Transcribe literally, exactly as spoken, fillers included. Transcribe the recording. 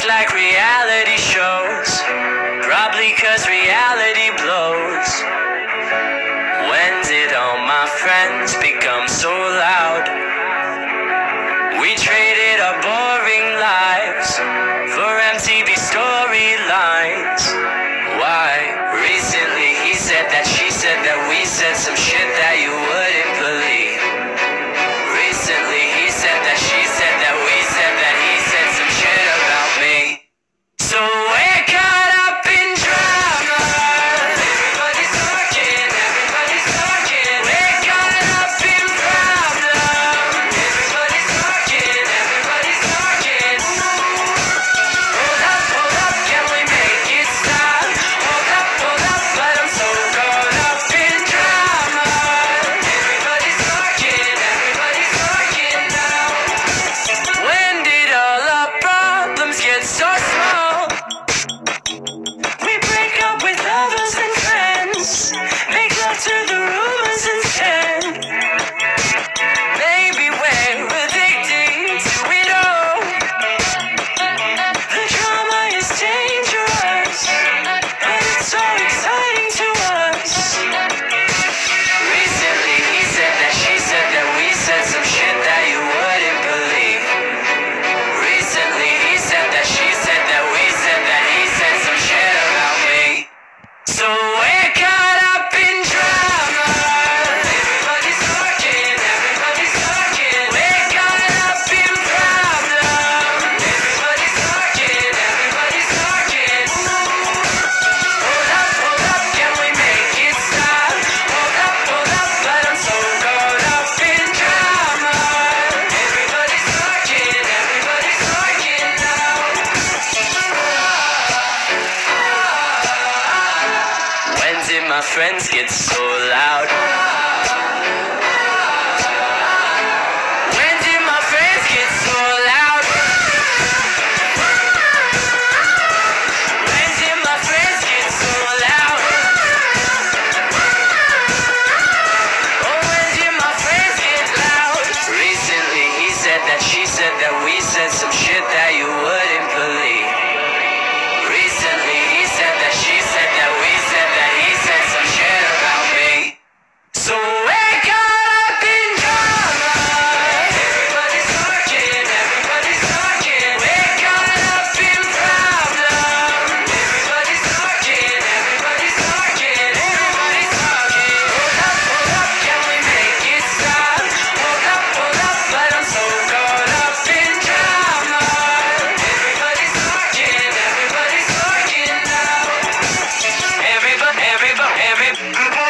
like reality shows, probably cause reality blows. When did all my friends become so loud? We traded our boring lives for M T V storylines. Why? Recently he said that she said that we said some shit that you wouldn't believe. Recently he said that she said that we said that he said some shit about me. So we're caught up in drama. Everybody's talking, everybody's talking. We're caught up in problem. Everybody's talking, everybody's talking. Hold up, hold up, can we make it stop? Hold up, hold up, but I'm so caught up in drama. Everybody's talking, everybody's talking now. When did all our problems get so small? We break up with lovers and friends, make love to the rumors instead. Maybe we're addicting to it all. The drama is dangerous, but it's so exciting to us. Recently he said that she said that we said some shit that you wouldn't believe. Recently he said that she said that we said that he said some shit about me. So we're caught up in drama. Everybody's talking, everybody's talking. We're caught up in problem. Everybody's talking, everybody's talking. Hold up, hold up, can we make it stop? Hold up, hold up, but I'm so caught up in drama. Everybody's talking, everybody's talking now. When did my friends get so loud? When did my friends get so loud? When did my friends get so loud? Oh, when did my friends get loud? Recently he said that she said that we said some shit that you wouldn't believe. Recently he said that she said that we said that he said some shit about me. So we're caught up in drama. Everybody's talking, everybody's talking. We're caught up in problem. Everybody's talking, everybody's talking. Everybody's talking. Hold up, hold up, can we make it stop? Hold up, hold up, but I'm so caught up in drama. Everybody's talking, everybody's talking now. Everybody, everybody, everybody.